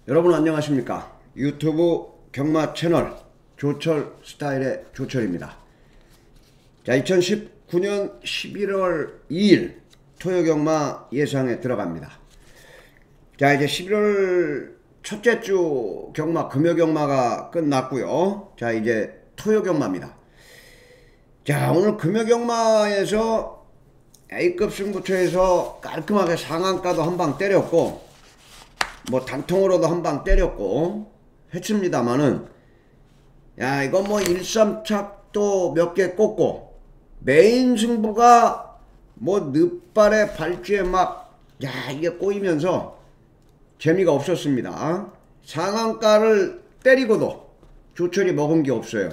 여러분 안녕하십니까. 유튜브 경마 채널 조철 스타일의 조철입니다. 자, 2019년 11월 2일 토요 경마 예상에 들어갑니다. 자, 이제 11월 첫째 주 경마 금요 경마가 끝났고요. 자, 이제 토요 경마입니다. 자, 오늘 금요 경마에서 A급 승부처에서 깔끔하게 상한가도 한 방 때렸고 뭐 단통으로도 한 방 때렸고 했습니다만은, 야, 이거 뭐 1~3착도 몇 개 꽂고 메인 승부가 뭐 늦발에 발주에 막 이게 꼬이면서 재미가 없었습니다. 상한가를 때리고도 조철이 먹은 게 없어요.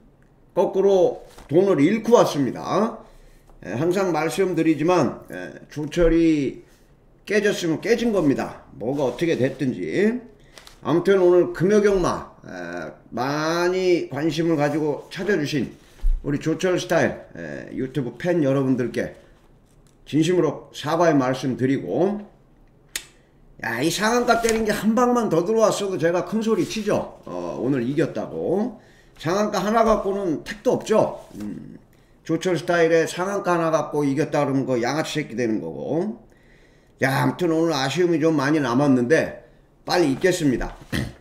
거꾸로 돈을 잃고 왔습니다. 항상 말씀드리지만 조철이 깨졌으면 깨진 겁니다. 뭐가 어떻게 됐든지. 아무튼 오늘 금요경마 많이 관심을 가지고 찾아주신 우리 조철 스타일 유튜브 팬 여러분들께 진심으로 사과의 말씀 드리고, 야, 이 상한가 때린 게 한 방만 더 들어왔어도 제가 큰 소리 치죠. 오늘 이겼다고. 상한가 하나 갖고는 택도 없죠. 조철 스타일의 상한가 하나 갖고 이겼다 그러면 그 양아치 새끼 되는 거고. 야, 아무튼 오늘 아쉬움이 좀 많이 남았는데 빨리 잊겠습니다.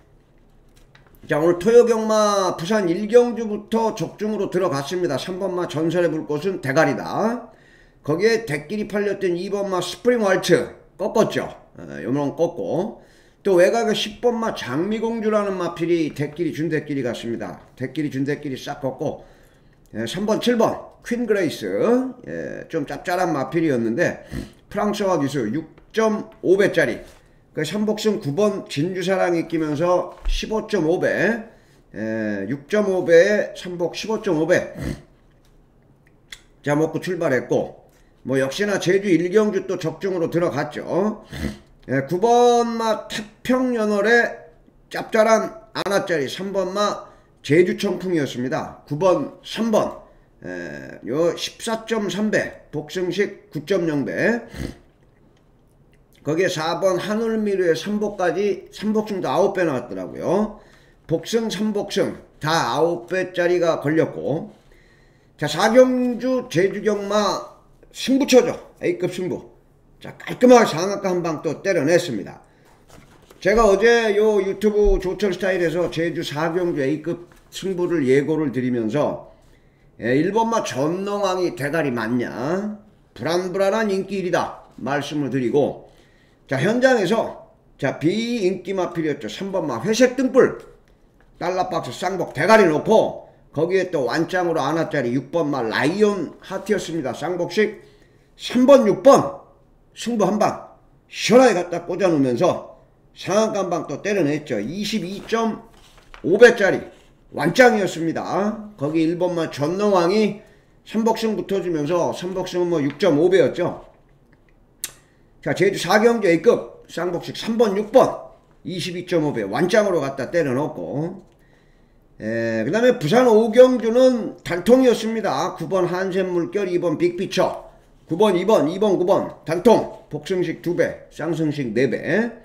자, 오늘 토요경마 부산 1경주부터 적중으로 들어갔습니다. 3번마 전설의 불꽃은 대가리다. 거기에 대끼리 팔렸던 2번마 스프링 왈츠 꺾었죠. 요런 꺾고, 또 외곽에 10번마 장미공주라는 마필이 대끼리 준대끼리 갔습니다. 대끼리 준대끼리 싹 꺾고, 3번 7번 퀸 그레이스, 좀 짭짤한 마필이었는데 프랑스와 기수 6.5배짜리 그 3복승 9번 진주사랑이 끼면서 15.5배, 6.5배에 3복 15.5배 자 먹고 출발했고, 뭐 역시나 제주 1경주 또 적중으로 들어갔죠. 9번마 태평연월에 짭짤한 아나짜리 3번마 제주 청풍이었습니다. 9번 3번 요 14.3배 복승식 9.0배, 거기에 4번 하늘미르의 3복까지 3복승도 9배 나왔더라고요. 복승 3복승 다 9배짜리가 걸렸고, 자, 4경주 제주경마 승부처죠. A급 승부. 자, 깔끔하게 상한가 한 방 또 때려냈습니다. 제가 어제 요 유튜브 조철 스타일에서 제주 4경주 A급 승부를 예고를 드리면서 1번마 전농왕이 대가리 맞냐, 불안불안한 인기 1위다 말씀을 드리고, 자, 현장에서 자 비인기 마필이었죠. 3번마 회색 등불 달러박스 쌍복 대가리 놓고, 거기에 또 완짱으로 아나짜리 6번마 라이온 하트였습니다. 쌍복식 3번 6번 승부 한방 시원하게 갖다 꽂아 놓으면서 상한가 한방 또 때려냈죠. 22.5배짜리 완짱이었습니다. 거기 1번마 전농왕이 3복승 붙어주면서 3복승은 뭐 6.5배였죠. 자, 제주 4경주 A급 쌍복식 3번 6번 22.5배 완짱으로 갖다 때려넣고, 그 다음에 부산 5경주는 단통이었습니다. 9번 한샘물결, 2번 빅피처, 9번 2번 9번 단통 복승식 2배 쌍승식 4배,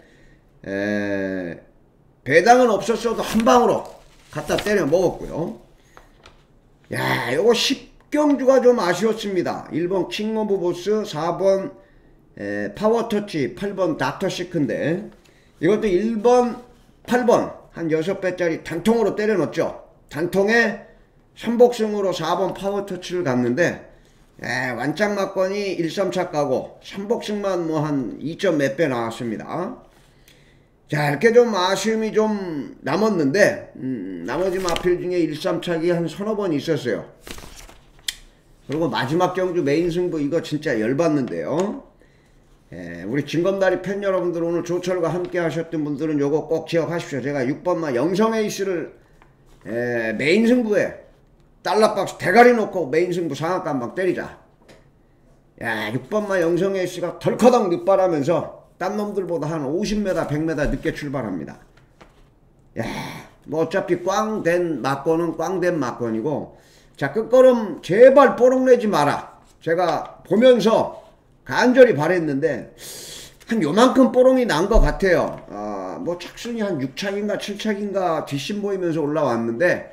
배당은 없었어도 한 방으로 갖다 때려 먹었고요. 야, 요거 10경주가 좀 아쉬웠습니다. 1번 킹 오브 보스, 4번 파워터치, 8번 닥터시크인데 이것도 1번 8번 한 6배짜리 단통으로 때려 넣었죠. 단통에 3복승으로 4번 파워터치를 갔는데 완짱 막건이 1~3차 가고 3복승만 뭐 한 2점 몇 배 나왔습니다. 자, 이렇게 좀 아쉬움이 좀 남았는데, 나머지 마필 중에 1~3착이 한 서너 번 있었어요. 그리고 마지막 경주 메인 승부 이거 진짜 열받는데요. 우리 진검다리 팬 여러분들, 오늘 조철과 함께 하셨던 분들은 요거 꼭 기억하십시오. 제가 6번마 영성에이스를 메인 승부에 달러박스 대가리 놓고 메인 승부 상한가 한방 때리자. 야, 6번마 영성에이스가 덜커덕 늦발하면서 딴 놈들보다 한 50m 100m 늦게 출발합니다. 야, 뭐 어차피 꽝된 막권은 꽝된 막권이고, 자, 끝걸음 제발 뽀록내지 마라. 제가 보면서 간절히 바랬는데 한 요만큼 뽀롱이 난 것 같아요. 뭐 착순이 한 6착인가 7착인가 뒷심 보이면서 올라왔는데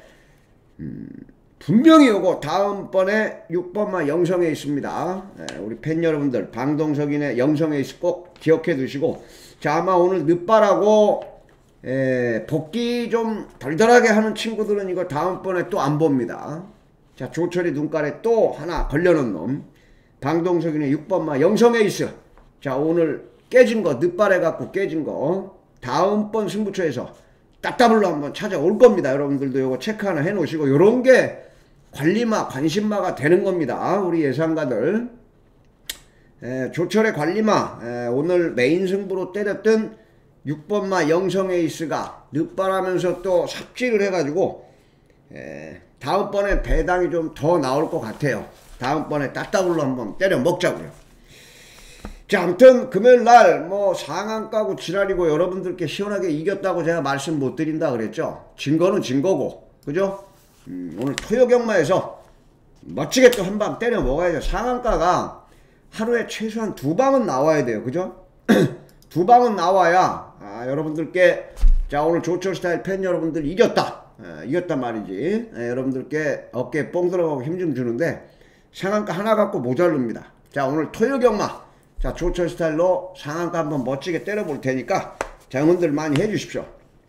분명히 요거 다음번에 6번만 영성에 있습니다. 우리 팬 여러분들 방동석인의 영성에 있을 꼭 기억해 두시고, 자 아마 오늘 늦바라고 복귀 좀 덜덜하게 하는 친구들은 이거 다음번에 또 안 봅니다. 자 조철이 눈깔에 또 하나 걸려놓은 놈 방동석인의 6번만 영성에 있어. 자 오늘 깨진 거 늦발해 갖고 깨진 거 다음번 승부처에서 따따블로 한번 찾아올 겁니다. 여러분들도 요거 체크 하나 해 놓으시고, 요런 게 관리마 관심마가 되는 겁니다. 우리 예상가들. 조철의 관리마 오늘 메인 승부로 때렸던 6번마 영성에이스가 늦발하면서 또 삽질을 해가지고 다음번에 배당이 좀 더 나올 것 같아요. 다음번에 따따블로 한번 때려 먹자고요. 자 아무튼 금요일날 뭐 상한가고 지랄이고 여러분들께 시원하게 이겼다고 제가 말씀 못 드린다 그랬죠. 진 거는 진 거고, 그죠? 오늘 토요경마에서 멋지게 또 한 방 때려 먹어야죠. 상한가가 하루에 최소한 2방은 나와야 돼요, 그죠? 2방은 나와야 여러분들께 자 오늘 조철 스타일 팬 여러분들 이겼다, 이겼단 말이지. 여러분들께 어깨에 뽕 들어가고 힘 좀 주는데 상한가 하나 갖고 모자릅니다. 자 오늘 토요경마 자 조철 스타일로 상한가 한번 멋지게 때려볼 테니까 자 응원들 많이 해주십시오.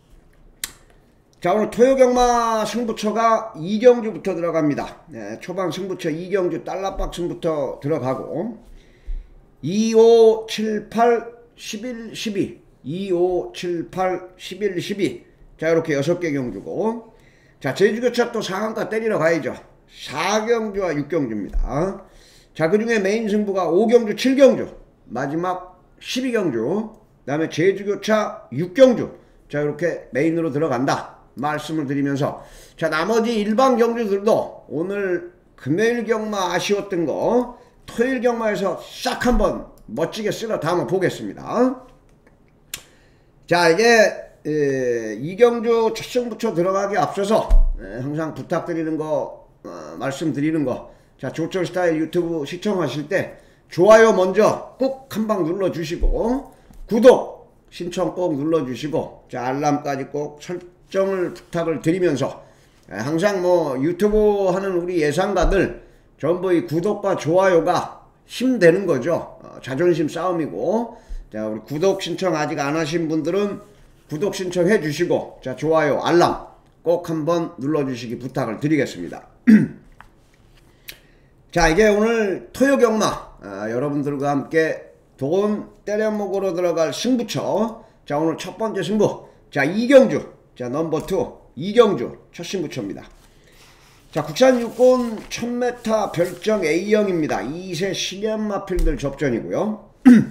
자 오늘 토요경마 승부처가 2경주부터 들어갑니다. 초반 승부처 2경주 달러박승부터 들어가고 2, 5, 7, 8, 11, 12 2, 5, 7, 8, 11, 12 자 이렇게 6개 경주고, 자 제주교차 또 상한가 때리러 가야죠. 4경주와 6경주입니다. 자 그 중에 메인 승부가 5경주 7경주 마지막 12경주 그 다음에 제주교차 6경주 자 이렇게 메인으로 들어간다 말씀을 드리면서, 자 나머지 일반 경주들도 오늘 금요일 경마 아쉬웠던 거 토요일 경마에서 싹 한번 멋지게 쓸어 담아 보겠습니다. 자 이게 2경주 첫 승부처 들어가기 앞서서 항상 부탁드리는 거 말씀드리는 거, 자 조철 스타일 유튜브 시청하실 때 좋아요 먼저 꼭 한 방 눌러주시고 구독 신청 꼭 눌러주시고 자 알람까지 꼭 설정을 부탁을 드리면서, 항상 뭐 유튜브 하는 우리 예상가들 전부 이 구독과 좋아요가 힘되는 거죠. 자존심 싸움이고, 자 우리 구독 신청 아직 안 하신 분들은 구독 신청해 주시고 자 좋아요 알람 꼭 한번 눌러주시기 부탁을 드리겠습니다. 자 이게 오늘 토요경마 여러분들과 함께 돈 때려먹으러 들어갈 승부처, 자 오늘 첫 번째 승부 자 2경주 자 넘버 2 2경주 첫 승부처입니다. 자 국산 육군 1000m 별정 A형입니다. 2세 10연 마필들 접전이고요.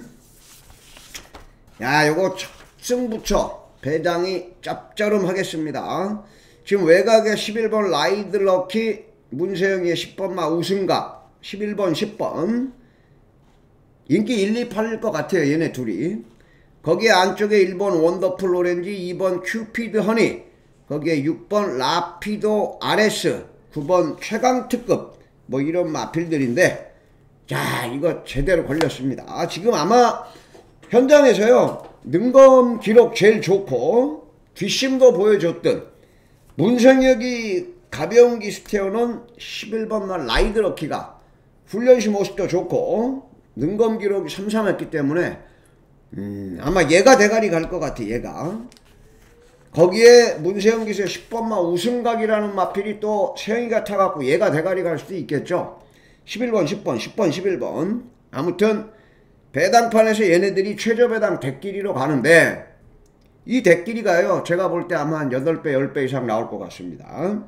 야 요거 첫 승부처 배당이 짭짤하겠습니다. 지금 외곽에 11번 라이드럭키 문세영이의 10번마 우승각 11번 10번 인기 1, 2, 8일 것 같아요. 얘네 둘이. 거기에 안쪽에 1번 원더풀 오렌지 2번 큐피드 허니 거기에 6번 라피도 RS 9번 최강특급 뭐 이런 마필들인데, 자 이거 제대로 걸렸습니다. 지금 아마 현장에서요 능검 기록 제일 좋고 뒷심도 보여줬던 문성혁이 가벼운기 스테어는 11번만 라이드럭키가 훈련시 모습도 좋고 능검 기록이 삼삼했기 때문에 아마 얘가 대가리 갈 것 같아. 얘가 거기에 문세영 기수의 10번만 우승각이라는 마필이 또 세영이가 타갖고 얘가 대가리 갈 수도 있겠죠. 11번 10번 10번 11번 아무튼 배당판에서 얘네들이 최저배당 대끼리로 가는데, 이 대끼리가요 제가 볼 때 아마 한 8배 10배 이상 나올 것 같습니다.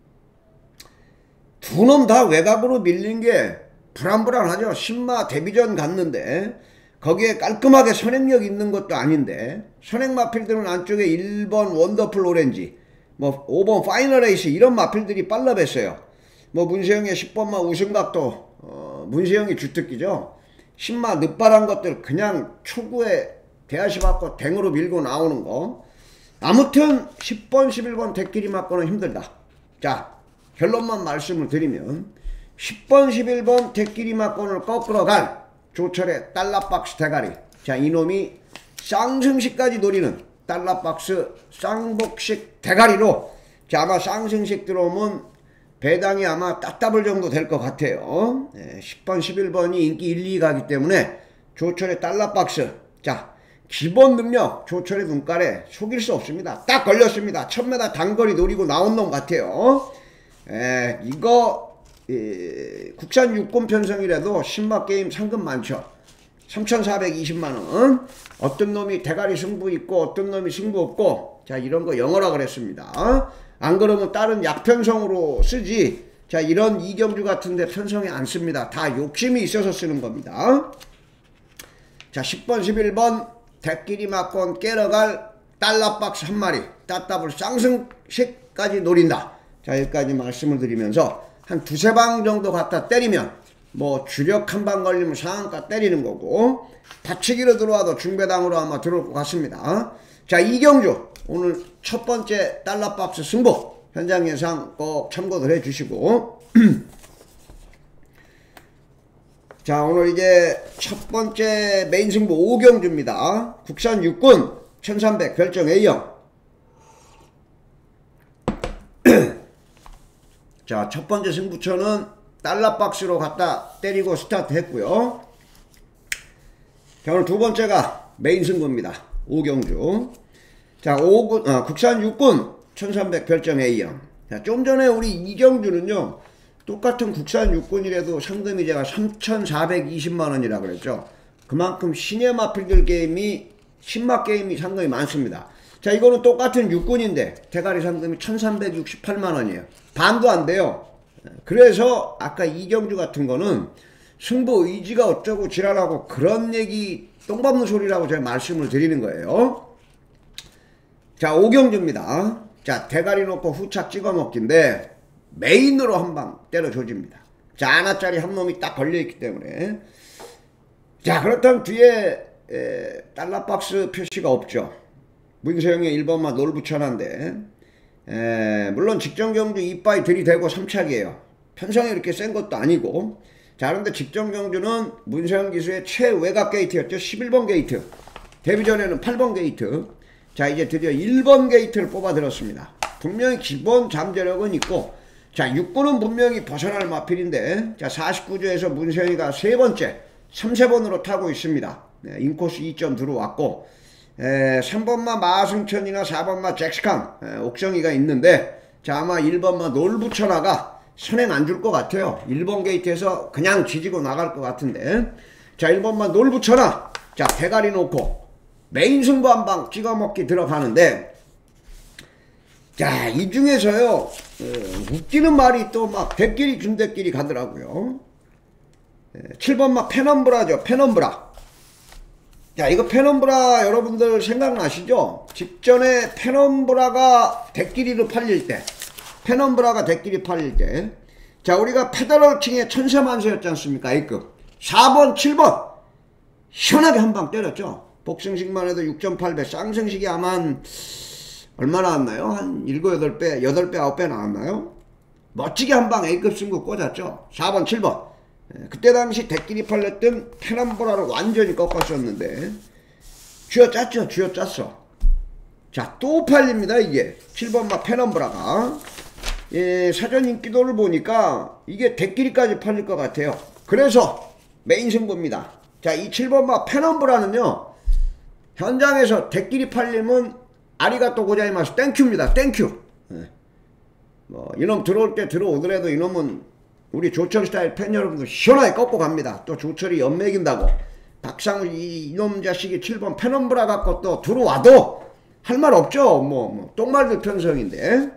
두 놈 다 외곽으로 밀린 게 불안불안하죠. 신마 데뷔전 갔는데 거기에 깔끔하게 선행력 있는 것도 아닌데, 선행 마필들은 안쪽에 1번 원더풀 오렌지 뭐 5번 파이널 에이스 이런 마필들이 빨라뱄어요. 뭐 문세영의 10번마 우승각도 문세영이 주특기죠. 신마 늦바란 것들 그냥 초구에 대하시 받고 댕으로 밀고 나오는 거. 아무튼 10번 11번 대끼리 맞고는 힘들다. 자 결론만 말씀을 드리면 10번 11번 대끼리 맞고는 거꾸로 갈 조철의 달러박스 대가리 자, 이놈이 쌍승식까지 노리는 달러박스 쌍복식 대가리로, 자, 아마 쌍승식 들어오면 배당이 아마 따따블 정도 될 것 같아요. 10번 11번이 인기 1, 2 가기 때문에 조철의 달러박스, 자, 기본 능력 조철의 눈깔에 속일 수 없습니다. 딱 걸렸습니다. 1000m 단거리 노리고 나온 놈 같아요. 이거 국산 육군 편성이라도 신마게임 상금 많죠. 3,420만원. 어떤 놈이 대가리 승부 있고 어떤 놈이 승부 없고, 자, 이런 거 영어라 그랬습니다. 안 그러면 다른 약편성으로 쓰지, 자, 이런 이경주 같은데 편성에 안 씁니다. 다 욕심이 있어서 쓰는 겁니다. 자, 10번 11번 대끼리 막건 깨러갈 달러박스 한 마리 따따블 쌍승식까지 노린다. 자, 여기까지 말씀을 드리면서 한 두세 방 정도 갖다 때리면 뭐 주력 한 방 걸리면 상한가 때리는 거고, 받치기로 들어와도 중배당으로 아마 들어올 것 같습니다. 자, 이경주 오늘 첫 번째 달러박스 승부 현장 예상 꼭 참고를 해 주시고 자, 오늘 이제 첫 번째 메인 승부 오경주입니다. 국산 육군 1300 별정 A형. 자, 첫 번째 승부처는 달러박스로 갖다 때리고 스타트 했고요. 자, 오늘 두 번째가 메인 승부입니다. 오경주. 자, 국산 육군 1300 별정 A형. 자, 좀 전에 우리 이경주는요, 똑같은 국산 육군이라도 상금이 제가 3,420만원이라 그랬죠. 그만큼 신의 마필들 게임이, 신마 게임이 상금이 많습니다. 자, 이거는 똑같은 육군인데 대가리 상금이 1,368만원이에요. 반도 안 돼요. 그래서 아까 이경주 같은 거는 승부 의지가 어쩌고 지랄하고 그런 얘기 똥밟는 소리라고 제가 말씀을 드리는 거예요. 자, 오경주입니다. 자, 대가리 놓고 후착 찍어 먹기인데 메인으로 한 방 때려 조집니다. 자, 하나짜리 한 놈이 딱 걸려있기 때문에. 자, 그렇다면 뒤에 달러박스 표시가 없죠. 문세영의 1번만 놀부천한데, 물론 직전경주 이빠이 들이대고 3착이에요. 편성이 이렇게 센 것도 아니고. 자, 그런데 직전경주는 문세영 기수의 최외곽 게이트였죠. 11번 게이트. 데뷔 전에는 8번 게이트. 자, 이제 드디어 1번 게이트를 뽑아 들었습니다. 분명히 기본 잠재력은 있고, 자, 육군은 분명히 벗어날 마필인데, 자, 49조에서 문세영이가 세 번째 3세번으로 타고 있습니다. 인코스 2점 들어왔고, 3번마 마승천이나 4번마 잭스칸 옥정이가 있는데, 자, 아마 1번마 놀부천하가 선행 안 줄 것 같아요. 1번 게이트에서 그냥 지지고 나갈 것 같은데, 자, 1번마 놀부천하, 자, 대가리 놓고 메인 승부 한 방 찍어먹기 들어가는데, 자, 이 중에서요, 웃기는 말이 또 막 대끼리 준대끼리 가더라고요. 7번마 페넘브라죠. 페넘브라. 자, 이거 페넘브라 여러분들 생각나시죠? 직전에 페넘브라가 대끼리로 팔릴 때, 페넘브라가 대끼리 팔릴 때, 자, 우리가 페더럴킹의 천세만세였지 않습니까? A급 4번 7번 시원하게 한 방 때렸죠. 복승식만 해도 6,800, 쌍승식이 아마 한 얼마 나왔나요? 한 7, 8배, 8배, 9배 나왔나요? 멋지게 한 방 A급 승부 꽂았죠. 4번 7번. 그때 당시 대끼리 팔렸던 페넘브라를 완전히 꺾었었는데 쥐어짰죠. 쥐어짰어. 자, 또 팔립니다. 이게 7번마 페넘브라가. 사전 인기도를 보니까 이게 대끼리까지 팔릴 것 같아요. 그래서 메인 승부입니다. 자, 이 7번마 페넘브라는요, 현장에서 대끼리 팔리면 아리가또 고자이마스 땡큐입니다. 땡큐. 뭐 이놈 들어올 때 들어오더라도 이놈은 우리 조철 스타일 팬 여러분들 시원하게 꺾고 갑니다. 또 조철이 연맥인다고 박상우 이놈 자식이 7번 페넘브라 갖고 또 들어와도 할 말 없죠. 뭐 똥말들 편성인데.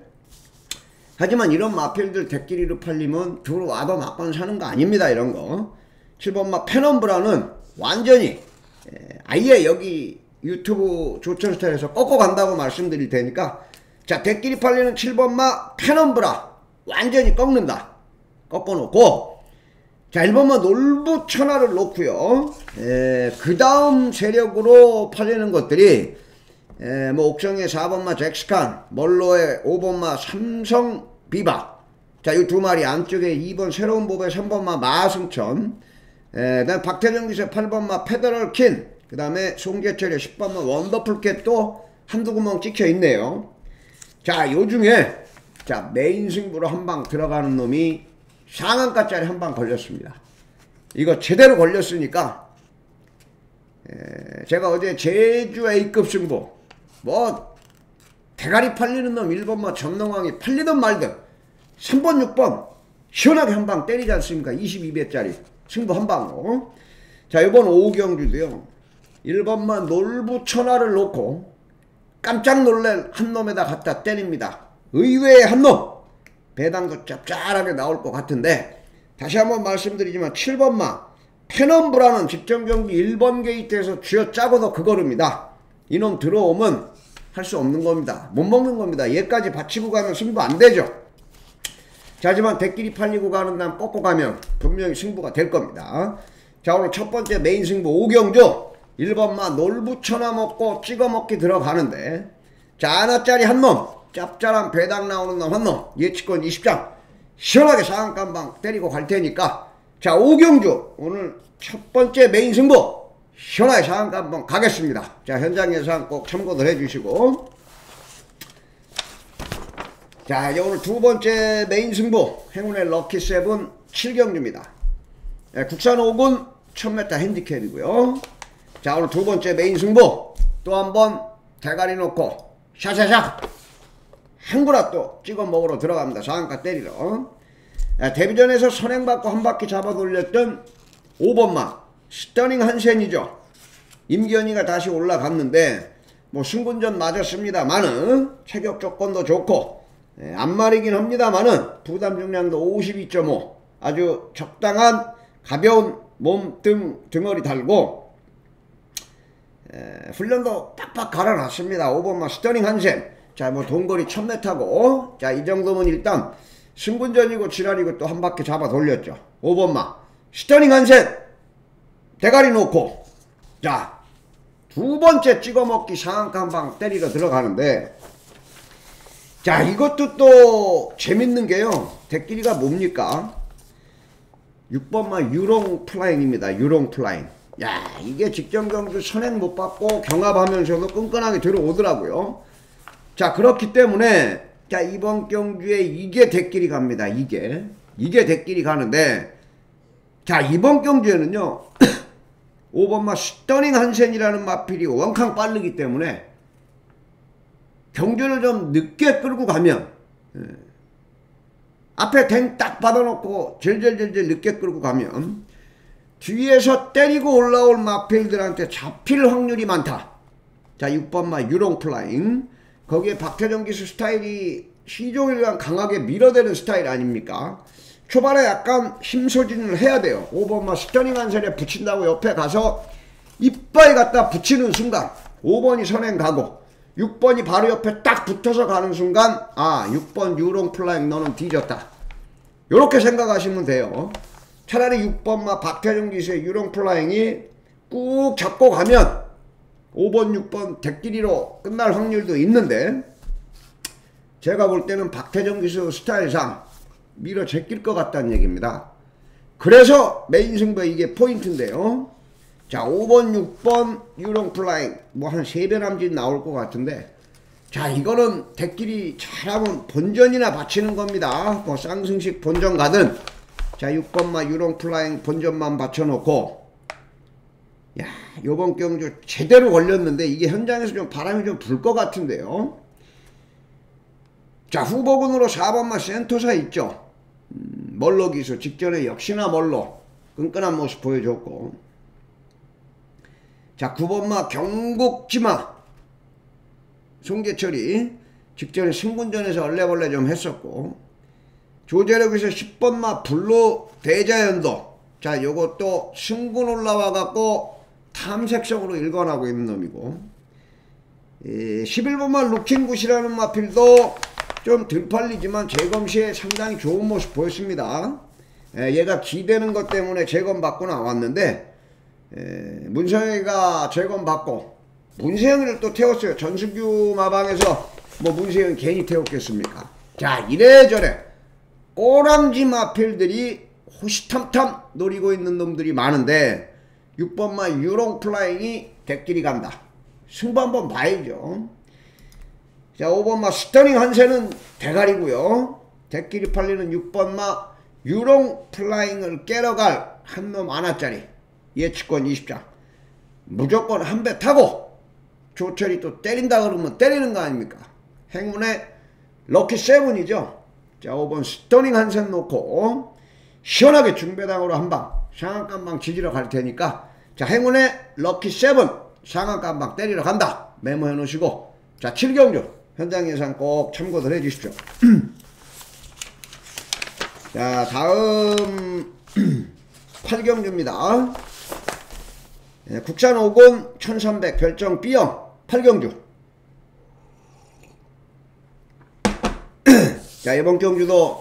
하지만 이런 마필들 대끼리로 팔리면 들어와도 막건 사는 거 아닙니다. 이런 거. 7번마 페넘브라는 완전히 아예 여기 유튜브 조철 스타일에서 꺾고 간다고 말씀드릴 테니까, 자, 대끼리 팔리는 7번마 페넘브라 완전히 꺾는다. 꺾어놓고, 자, 1번마 놀부천하를 놓고요. 그 다음 세력으로 팔리는 것들이 뭐 옥정의 4번마 잭스칸, 멀로의 5번마 삼성 비바. 자, 이 두 마리 안쪽에 2번 새로운 법의 3번마 마승천, 그다음 박태정 기세 8번마 페더럴 킨, 그 다음에 송재철의 10번마 원더풀캣도 한두 구멍 찍혀 있네요. 자, 요 중에 자 메인 승부로 한 방 들어가는 놈이 상한가짜리 한 방 걸렸습니다. 이거 제대로 걸렸으니까 제가 어제 제주 A급 승부 뭐 대가리 팔리는 놈 1번마 전농왕이 팔리든 말든 3번 6번 시원하게 한 방 때리지 않습니까? 22배짜리 승부 한 방으로. 자, 이번 오경주도요 1번마 놀부천하를 놓고 깜짝 놀랄 한 놈에다 갖다 때립니다. 의외의 한 놈 배당도 짭짤하게 나올 것 같은데, 다시 한번 말씀드리지만 7번마 페넘브라는 직전경기 1번 게이트에서 쥐어짜고도 그거릅니다. 이놈 들어오면 할 수 없는 겁니다. 못 먹는 겁니다. 얘까지 받치고 가면 승부 안 되죠. 자, 하지만 대끼리 팔리고 가는 날 꺾고 가면 분명히 승부가 될 겁니다. 자, 오늘 첫 번째 메인 승부 오경주 1번마 놀부천하 먹고 찍어 먹기 들어가는데, 자, 하나짜리 한 놈 짭짤한 배당 나오는 놈 한 놈 예측권 20장 시원하게 상한가방 때리고 갈 테니까, 자, 오경주 오늘 첫 번째 메인 승부 시원하게 상한가 한번 가겠습니다. 자, 현장 예상 꼭 참고들 해주시고, 자, 오늘 두 번째 메인 승부 행운의 럭키 세븐 7경주입니다. 국산 5군 1000m 핸디캡이고요. 자, 오늘 두 번째 메인 승부 또 한번 대가리 놓고 샤샤샥 한구라 또 찍어 먹으러 들어갑니다. 상한가 때리러. 데뷔전에서 선행받고 한 바퀴 잡아 돌렸던 5번마 스터닝 한센이죠. 임기현이가 다시 올라갔는데 뭐 승분전 맞았습니다만은 체격 조건도 좋고 앞말이긴 합니다만은 부담 중량도 52.5 아주 적당한 가벼운 등어리 달고 훈련도 빡빡 갈아놨습니다. 5번마 스터닝 한센. 자, 뭐 동거리 1000m고 자, 이 정도면 일단 승분전이고 지랄이고 또 한 바퀴 잡아 돌렸죠. 5번마 스터닝 한센 대가리 놓고, 자, 두 번째 찍어먹기 상한가 한 방 때리러 들어가는데, 자, 이것도 또 재밌는 게요. 대끼리가 뭡니까? 6번마 유롱 플라잉입니다. 유롱 플라잉. 야, 이게 직전 경주 선행 못 받고 경합하면서도 끈끈하게 들어오더라고요. 자, 그렇기 때문에 자, 이번 경주에 이게 대끼리 갑니다. 이게 대끼리 가는데, 자, 이번 경주에는요 5번마 스터닝 한센이라는 마필이 원캉 빠르기 때문에 경주를 좀 늦게 끌고 가면 앞에 댕 딱 받아놓고 절절절절 늦게 끌고 가면 뒤에서 때리고 올라올 마필들한테 잡힐 확률이 많다. 자, 6번마 유롱 플라잉. 거기에 박태정 기수 스타일이 시종일관 강하게 밀어대는 스타일 아닙니까? 초반에 약간 힘소진을 해야 돼요. 5번마 스터닝 한센에 붙인다고 옆에 가서 이빨 갖다 붙이는 순간 5번이 선행 가고 6번이 바로 옆에 딱 붙어서 가는 순간, 아, 6번 유롱 플라잉 너는 뒤졌다. 요렇게 생각하시면 돼요. 차라리 6번마 박태정 기수의 유롱 플라잉이 꾹 잡고 가면 5번 6번 대끼리로 끝날 확률도 있는데, 제가 볼 때는 박태정 기수 스타일상 밀어 제낄 것 같다는 얘기입니다. 그래서 메인 승부 이게 포인트인데요. 자, 5번 6번 유롱 플라잉 뭐 한 3배 남짓 나올 것 같은데, 자, 이거는 대끼리 잘하면 본전이나 바치는 겁니다. 뭐 쌍승식 본전 가든, 자, 6번마 유롱 플라잉 본전만 받쳐놓고, 야, 요번 경주 제대로 걸렸는데 이게 현장에서 좀 바람이 좀 불 것 같은데요. 자, 후보군으로 4번마 센토사 있죠. 멀로 기수 직전에 역시나 멀로 끈끈한 모습 보여줬고, 자, 9번마 경국지마 송재철이 직전에 승분전에서 얼레벌레 좀 했었고, 조재력에서 10번마 블루 대자연도, 자, 요것도 승분 올라와 갖고 탐색성으로 일관하고 있는 놈이고, 11번마 루킹굿이라는 마필도 좀 덜 팔리지만 재검 시에 상당히 좋은 모습 보였습니다. 얘가 기대는 것 때문에 재검 받고 나왔는데, 문세영이가 재검 받고 문세영이를 또 태웠어요. 전승규 마방에서 뭐 문세영이 괜히 태웠겠습니까? 자, 이래저래 꼬랑지 마필들이 호시탐탐 노리고 있는 놈들이 많은데 6번마 유롱 플라잉이 대끼리 간다. 승부 한번 봐야죠. 자, 5번마 스터닝 한세는 대가리고요. 대끼리 팔리는 6번마 유롱 플라잉을 깨러갈 한놈 하나짜리 예측권 20장. 무조건 한 배 타고 조철이 또 때린다 그러면 때리는 거 아닙니까? 행운의 럭키 세븐이죠. 자, 5번 스터닝 한센 놓고 시원하게 중배당으로 한방 상한가방 지지러 갈 테니까, 자, 행운의 럭키 세븐 상한가방 때리러 간다. 메모해 놓으시고, 자, 7경주 현장 예상 꼭 참고들 해 주십시오. 자, 다음 8경주입니다. 국산 5군 1300 별정 B형 8경주. 자, 이번 경주도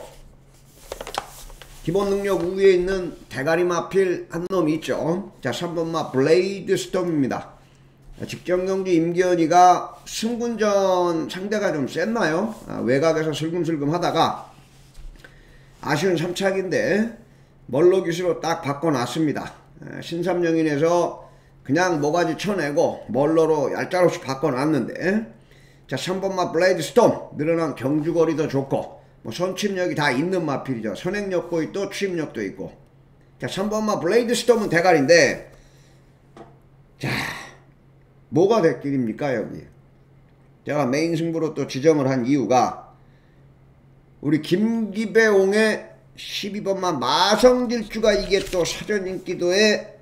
기본 능력 우위에 있는 대가리 마필 한 놈이 있죠. 자, 3번마 블레이드 스톰입니다. 직전 경주 임기현이가 승군전 상대가 좀 셌나요? 외곽에서 슬금슬금 하다가 아쉬운 3착인데 멀로 기수로 딱 바꿔놨습니다. 신삼영인에서 그냥 모가지 쳐내고 멀로로 얄짤없이 바꿔놨는데, 자, 3번마 블레이드 스톰 늘어난 경주거리도 좋고 뭐 선침력이 다 있는 마필이죠. 선행력도 있고 추임력도 있고. 자, 3번마 블레이드 스톰은 대가리인데, 자, 뭐가 대길입니까 여기? 제가 메인 승부로 또 지정을 한 이유가 우리 김기배옹의 12번마 마성질주가 이게 또 사전 인기도에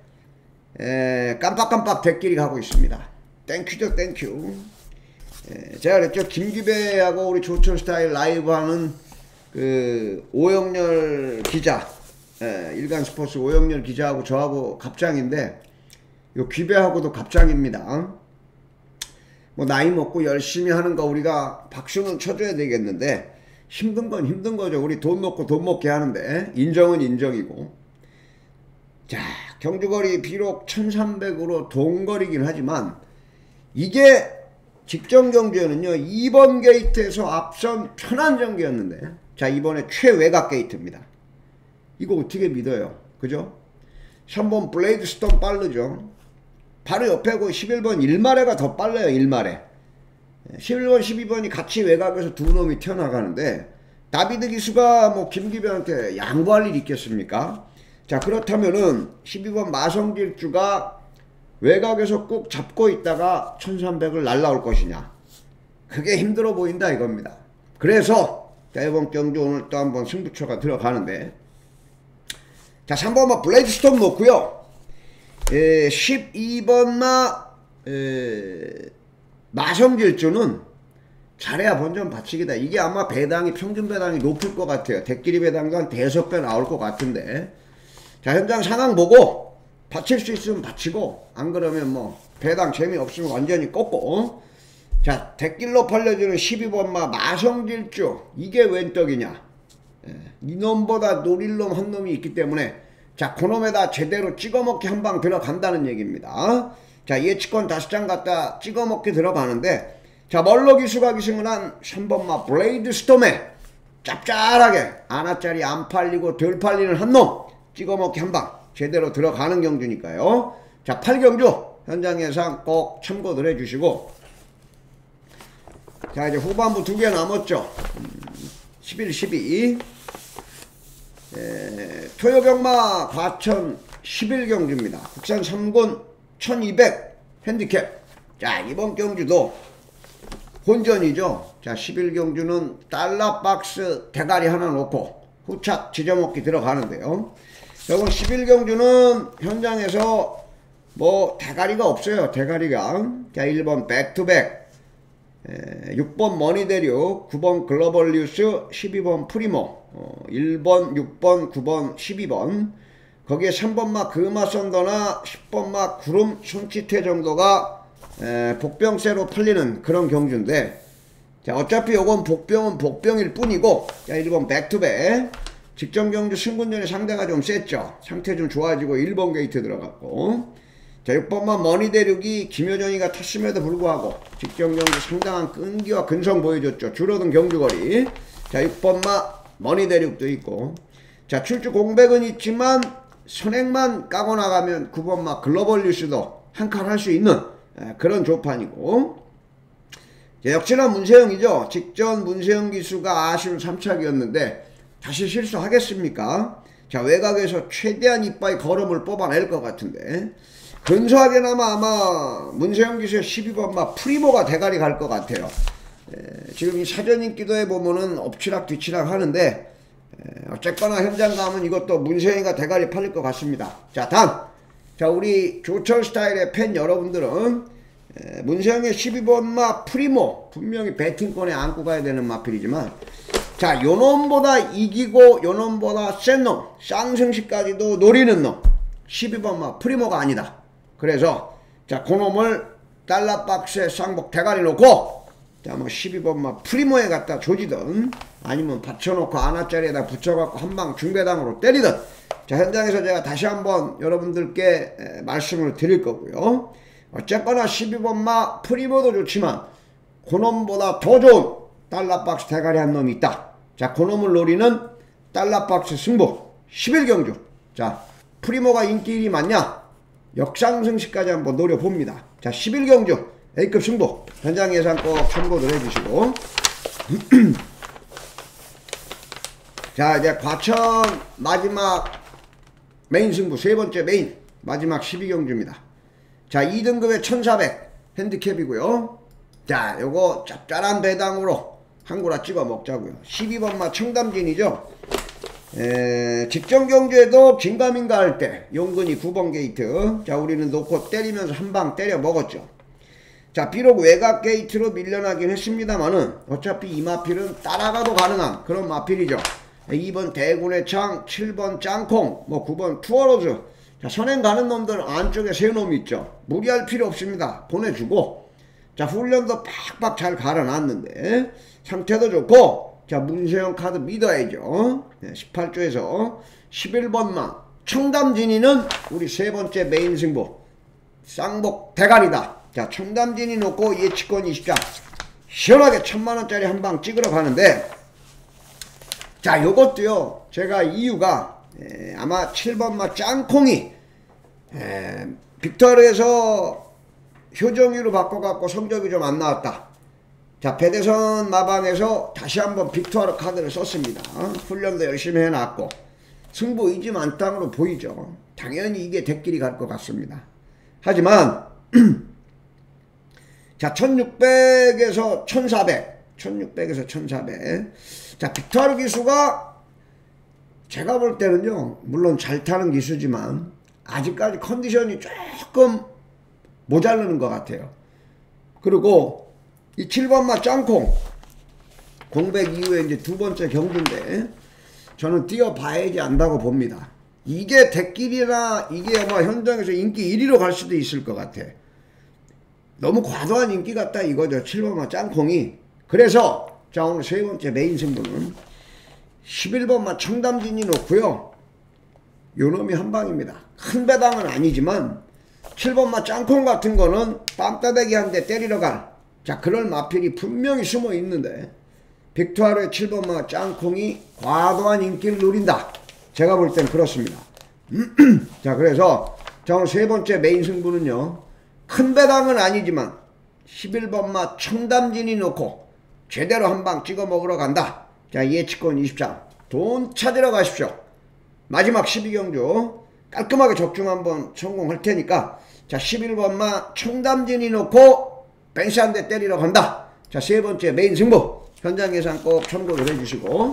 깜빡깜빡 대끼리 가고 있습니다. 땡큐죠, 땡큐. 제가 그랬죠. 김기배하고 우리 조철 스타일 라이브 하는 그 오영렬 기자, 일간 스포츠 오영렬 기자하고 저하고 갑장인데, 요 기배하고도 갑장입니다. 뭐 나이 먹고 열심히 하는 거 우리가 박수는 쳐줘야 되겠는데, 힘든 건 힘든 거죠. 우리 돈 놓고 돈 먹게 하는데 인정은 인정이고. 자, 경주거리 비록 1300으로 동거리긴 하지만 이게 직전 경주에는요 2번 게이트에서 앞선 편한 전기였는데, 자, 이번에 최외곽 게이트입니다. 이거 어떻게 믿어요? 그죠? 3번 블레이드 스톰 빠르죠. 바로 옆에 그 11번 일마레가 더 빨라요. 일마레 11번 12번이 같이 외곽에서 두 놈이 튀어나가는데, 다비드 기수가 뭐 김기배한테 양보할 일 있겠습니까? 자, 그렇다면은 12번 마성질주가 외곽에서 꼭 잡고 있다가 1300을 날라올 것이냐, 그게 힘들어 보인다 이겁니다. 그래서 자, 이번 경주 오늘 또 한번 승부처가 들어가는데, 자, 3번마 블레이드 스톰 놓고요. 12번마 마성질주는 잘해야 본전 받치기다. 이게 아마 배당이 평균 배당이 높을 것 같아요. 대끼리 배당도 한 5배 나올 것 같은데, 자, 현장 상황 보고 받칠 수 있으면 받치고, 안 그러면 뭐 배당 재미없으면 완전히 꺾고. 자, 대길로 팔려주는 12번마 마성질주, 이게 웬 떡이냐. 이놈보다 노릴 놈 한 놈이 있기 때문에, 자, 그놈에다 제대로 찍어먹기 한 방 들어간다는 얘기입니다. 자, 예측권 5장 갖다 찍어먹기 들어가는데, 자, 멀로 기수가 기승을 한 3번마 블레이드 스톰에 짭짤하게 하나짜리 안 팔리고 덜 팔리는 한 놈 찍어먹기 한 방 제대로 들어가는 경주니까요. 자, 8경주 현장 예상 꼭 참고들 해주시고, 자, 이제 후반부 2개 남았죠. 11, 12 토요경마 과천 11경주입니다. 국산 3군 1200 핸디캡. 자, 이번 경주도 혼전이죠. 자, 11경주는 달러박스 대가리 하나 놓고 후착 지져먹기 들어가는데요. 여러분, 11경주는 현장에서 뭐 대가리가 없어요. 대가리가. 자, 1번 백투백, 6번 머니대륙, 9번 글로벌뉴스, 12번 프리모, 1번, 6번, 9번, 12번, 거기에 3번마 금화선더나 10번마 구름 손치태 정도가 복병세로 풀리는 그런 경주인데, 자, 어차피 요건 복병은 복병일 뿐이고, 자, 1번 백투백 직전 경주 승군전에 상대가 좀 셌죠. 상태 좀 좋아지고 1번 게이트 들어갔고, 자, 6번만 머니대륙이 김효정이가 탔음에도 불구하고 직전 경주 상당한 끈기와 근성 보여줬죠. 줄어든 경주거리. 자, 6번마 머니대륙도 있고, 자, 출주 공백은 있지만 선행만 까고 나가면 9번마 글로벌뉴스도 한 칸 할 수 있는 그런 조판이고, 역시나 문세영이죠. 직전 문세영 기수가 아쉬운 3착이었는데 다시 실수하겠습니까? 자, 외곽에서 최대한 이빠이 걸음을 뽑아낼 것 같은데, 근소하게나마 아마 문세영 기수의 12번마 프리모가 대가리 갈 것 같아요. 지금 이 사전 인기도에 보면은 엎치락 뒤치락 하는데, 어쨌거나 현장 가면 이것도 문세영이가 대가리 팔릴 것 같습니다. 자, 다음. 자, 우리 조철 스타일의 팬 여러분들은 문세영의 12번마 프리모, 분명히 배팅권에 안고 가야 되는 마필이지만, 자, 요놈보다 이기고 요놈보다 센 놈, 쌍승시까지도 노리는 놈, 12번마 프리모가 아니다. 그래서 자, 그놈을 달러박스에 쌍복 대가리 놓고, 자, 뭐 12번마 프리모에 갖다 조지든 아니면 받쳐놓고 아나짜리에다 붙여갖고 한방 중배당으로 때리든, 자, 현장에서 제가 다시 한번 여러분들께 말씀을 드릴 거고요. 어쨌거나 12번마 프리모도 좋지만 그놈보다 더 좋은 달러박스 대가리 한 놈이 있다. 자, 그놈을 노리는 달러박스 승부 11경주. 자, 프리모가 인기 1위 맞냐? 역상승시까지 한번 노려봅니다. 자, 11경주 A급 승부 현장 예상 꼭 참고를 해주시고 자, 이제 과천 마지막 메인 승부 세 번째 메인 마지막 12경주입니다. 자, 2등급에 1400 핸디캡이고요. 자, 요거 짭짤한 배당으로 한 구라 찍어 먹자고요. 12번마 청담진이죠. 직전 경주에도 긴가민가 할 때 용근이 9번 게이트. 자, 우리는 놓고 때리면서 한 방 때려 먹었죠. 자, 비록 외곽 게이트로 밀려나긴 했습니다만은 어차피 이 마필은 따라가도 가능한 그런 마필이죠. 2번 대군의 창, 7번 짱콩, 뭐 9번 투어로즈. 자, 선행 가는 놈들 안쪽에 세 놈 있죠. 무리할 필요 없습니다. 보내주고, 자, 훈련도 팍팍 잘 갈아놨는데 상태도 좋고, 자, 문세영 카드 믿어야죠. 18조에서 11번만 청담진이는 우리 세 번째 메인 승부 쌍복 대가리다. 자, 청담진이 놓고 예치권 20장 시원하게 1000만원짜리 한 방 찍으러 가는데, 자, 요것도요, 제가 이유가 아마 7번마 짱콩이 빅터르에서 효정이로 바꿔갖고 성적이 좀 안 나왔다. 자, 배대선 마방에서 다시 한번 빅터르 카드를 썼습니다. 훈련도 열심히 해놨고 승부 의지 만땅으로 보이죠. 당연히 이게 대끼리 갈 것 같습니다. 하지만 자, 1600에서 1400 1600에서 1400 자, 빅터르 기수가 제가 볼 때는요, 물론 잘 타는 기수지만 아직까지 컨디션이 조금 모자르는 것 같아요. 그리고 이 7번마 짱콩 공백 이후에 이제 두 번째 경주인데 저는 뛰어봐야지 안다고 봅니다. 이게 대길이나 이게 아마 현장에서 인기 1위로 갈 수도 있을 것 같아. 너무 과도한 인기 같다 이거죠. 7번마 짱콩이. 그래서 자, 오늘 세 번째 메인 승부는 11번마 청담진이 놓고요. 요놈이 한방입니다. 큰 배당은 아니지만 7번마 짱콩 같은 거는 빰따대기 한 대 때리러 갈, 자, 그럴 마필이 분명히 숨어 있는데 빅투아르의 7번마 짱콩이 과도한 인기를 누린다. 제가 볼 땐 그렇습니다. 자, 그래서 자, 오늘 세 번째 메인 승부는요, 큰 배당은 아니지만 11번마 청담진이 놓고 제대로 한 방 찍어 먹으러 간다. 자, 예치권 20장 돈 찾으러 가십시오. 마지막 12경주 깔끔하게 적중 한번 성공할 테니까, 자, 11번마 청담진이 놓고 벤시 한 대 때리러 간다. 자, 세 번째 메인 승부 현장 예상 꼭 참고를 해주시고,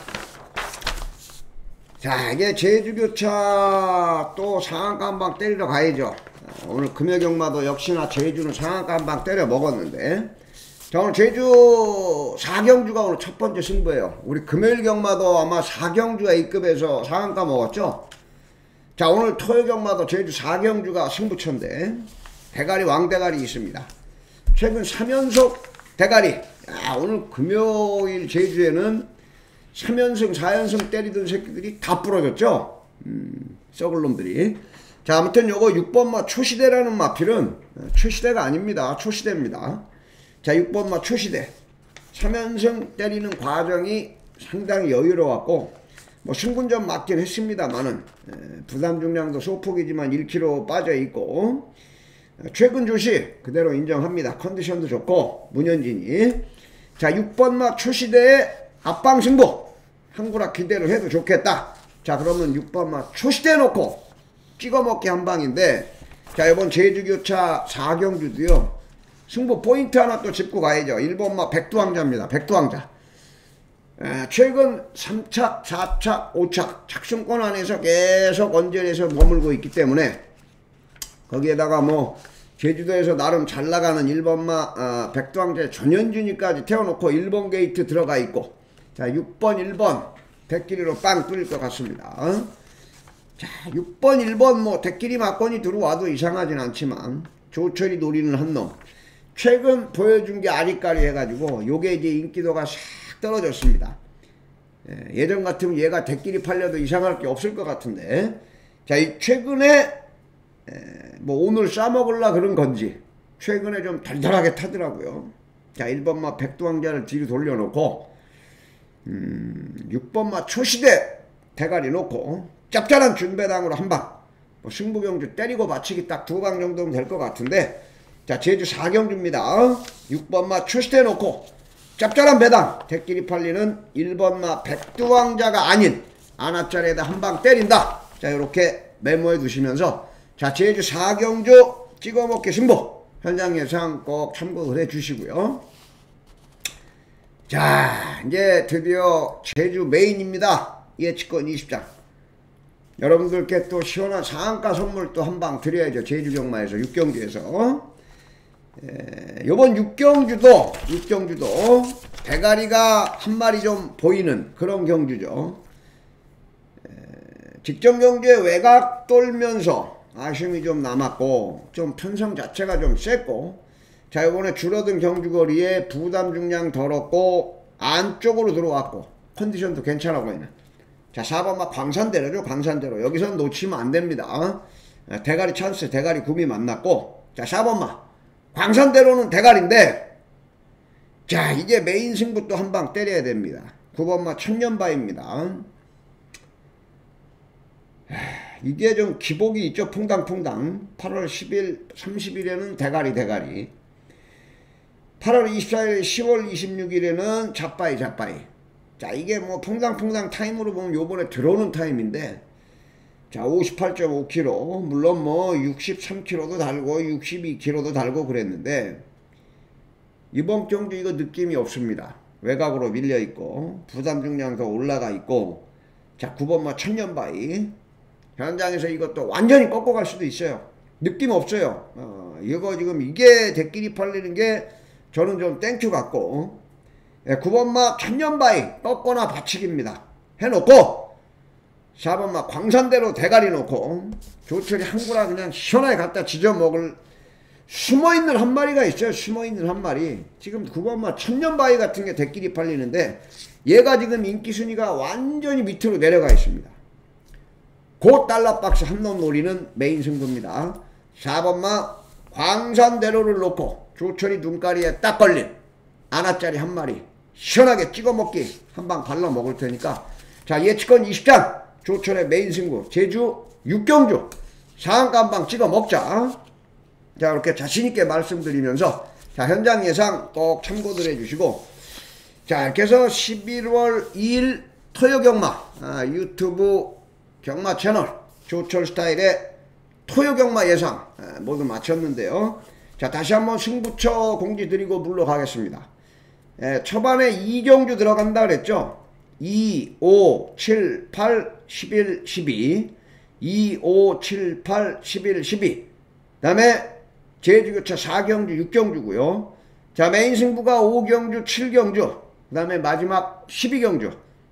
자, 이게 제주교차 또 상한가 한 방 때리러 가야죠. 오늘 금요경마도 역시나 제주는 상한가 한 방 때려 먹었는데, 자, 오늘 제주 4경주가 오늘 첫 번째 승부예요. 우리 금요일 경마도 아마 4경주가 A급에서 상한가 먹었죠. 자, 오늘 토요 경마도 제주 4경주가 승부처인데 대가리 왕대가리 있습니다. 최근 3연속 대가리. 야, 오늘 금요일 제주에는 3연승 4연승 때리던 새끼들이 다 부러졌죠. 썩을 놈들이. 자, 아무튼 요거 6번마 초시대라는 마필은 초시대가 아닙니다. 초시대입니다. 자, 6번마 초시대 3연승 때리는 과정이 상당히 여유로웠고, 뭐 승분전 맞긴 했습니다만은 부담 중량도 소폭이지만 1kg 빠져있고, 최근 조시 그대로 인정합니다. 컨디션도 좋고 문현진이. 자 6번마 초시대의 앞방승부 한구락 기대를 해도 좋겠다. 자 그러면 6번마 초시대 놓고 찍어먹기 한방인데, 자 이번 제주교차 4경주도요 승부 포인트 하나 또 짚고 가야죠. 1번마 백두왕자입니다. 백두왕자. 최근 3착, 4착, 5착 착승권 안에서 계속 언저리에서 머물고 있기 때문에, 거기에다가 뭐 제주도에서 나름 잘 나가는 1번마 백두왕자 전현준이까지 태워놓고 1번 게이트 들어가 있고, 자 6번 1번 대끼리로 빵 뚫릴 것 같습니다. 자 6번 1번 뭐 대끼리 막건이 들어와도 이상하진 않지만, 조철이 노리는 한놈 최근 보여준 게 아리까리 해가지고 요게 이제 인기도가 싹 떨어졌습니다. 예전 같으면 얘가 대끼리 팔려도 이상할 게 없을 것 같은데, 자 이 최근에 뭐 오늘 싸먹으려 그런 건지 최근에 좀 달달하게 타더라고요. 자 1번마 백두왕자를 뒤로 돌려놓고 6번마 초시대 대가리 놓고 짭짤한 준배당으로 한방, 뭐 승부경주 때리고 맞추기 딱 2방 정도면 될 것 같은데, 자 제주 4경주입니다. 6번마 초시대 놓고 짭짤한 배당 대끼리 팔리는 1번마 백두왕자가 아닌 아나짜리에다 한방 때린다. 자 이렇게 메모해 두시면서, 자 제주 4경주 찍어먹기 승부 현장 예상 꼭 참고를 해 주시고요. 자 이제 드디어 제주 메인입니다. 예측권 20장. 여러분들께 또 시원한 상한가 선물 또 한방 드려야죠. 제주 경마에서 6경주에서. 요번 6경주도 대가리가 한 마리 좀 보이는 그런 경주죠. 직전 경주에 외곽 돌면서 아쉬움이 좀 남았고, 좀 편성 자체가 좀 셌고, 자 이번에 줄어든 경주거리에 부담 중량 덜었고 안쪽으로 들어왔고 컨디션도 괜찮아 보이는, 자 4번마 광산대로죠. 광산대로 여기선 놓치면 안됩니다. 대가리 찬스 대가리 구미 만났고, 자 4번마 광산대로는 대가리인데, 자 이제 메인 승부 또 한방 때려야 됩니다. 9번마 천년바입니다. 이게 좀 기복이 있죠. 퐁당퐁당. 8월 10일 30일에는 대가리 8월 24일 10월 26일에는 잡바이. 자 이게 뭐 퐁당퐁당 타임으로 보면 요번에 들어오는 타임인데, 자 58.5km 물론 뭐 63km도 달고 62km도 달고 그랬는데, 이번 경주 이거 느낌이 없습니다. 외곽으로 밀려있고 부담 중량 더 올라가 있고, 자 9번마 천년바이 현장에서 이것도 완전히 꺾고 갈 수도 있어요. 느낌 없어요. 이거 지금 이게 대끼리 팔리는 게 저는 좀 땡큐 같고, 9번마 천년바이 꺾거나 받치기입니다. 해놓고 4번마 광산대로 대가리 놓고 조철이 한구라 그냥 시원하게 갖다 지져먹을 숨어있는 한 마리가 있어요. 숨어있는 한 마리. 지금 9번마 천년바이 같은 게 대끼리 팔리는데, 얘가 지금 인기순위가 완전히 밑으로 내려가 있습니다. 고 달러박스 한 놈 노리는 메인 승부입니다. 4번마 광산대로를 놓고 조철이 눈가리에 딱 걸린 아나짜리 한 마리 시원하게 찍어먹기 한방 발라 먹을 테니까, 자 예측권 20장 조철의 메인 승부 제주 6경주 상한가 한방 찍어 먹자. 자 이렇게 자신있게 말씀드리면서, 자 현장 예상 꼭 참고들 해주시고, 자 이렇게 해서 11월 2일 토요경마 유튜브 경마 채널 조철 스타일의 토요경마 예상 모두 마쳤는데요. 자 다시 한번 승부처 공지 드리고 물러가겠습니다. 초반에 2경주 들어간다 그랬죠. 2, 5, 7, 8, 11, 12 2, 5, 7, 8, 11, 12 그 다음에 제주교차 4경주 6경주고요 자 메인 승부가 5경주 7경주 그 다음에 마지막 12경주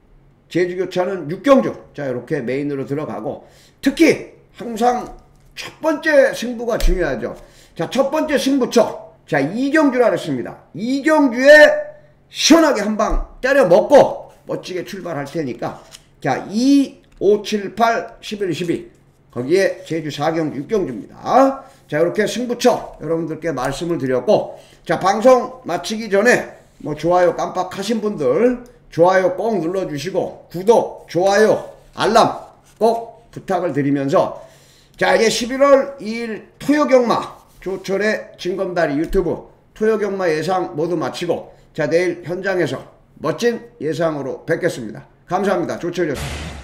제주교차는 6경주. 자 이렇게 메인으로 들어가고, 특히 항상 첫 번째 승부가 중요하죠. 자 첫 번째 승부처, 자 2경주라 그랬습니다. 2경주에 시원하게 한방 때려 먹고 멋지게 출발할 테니까, 자 2, 5, 7, 8, 11, 12 거기에 제주 4경주 6경주입니다. 자 이렇게 승부처 여러분들께 말씀을 드렸고, 자 방송 마치기 전에 뭐 좋아요 깜빡하신 분들 좋아요 꼭 눌러주시고, 구독, 좋아요, 알람 꼭 부탁을 드리면서, 자 이제 11월 2일 토요경마 조철의 징검다리 유튜브 토요경마 예상 모두 마치고 자 내일 현장에서 멋진 예상으로 뵙겠습니다. 감사합니다. 조철이었습니다.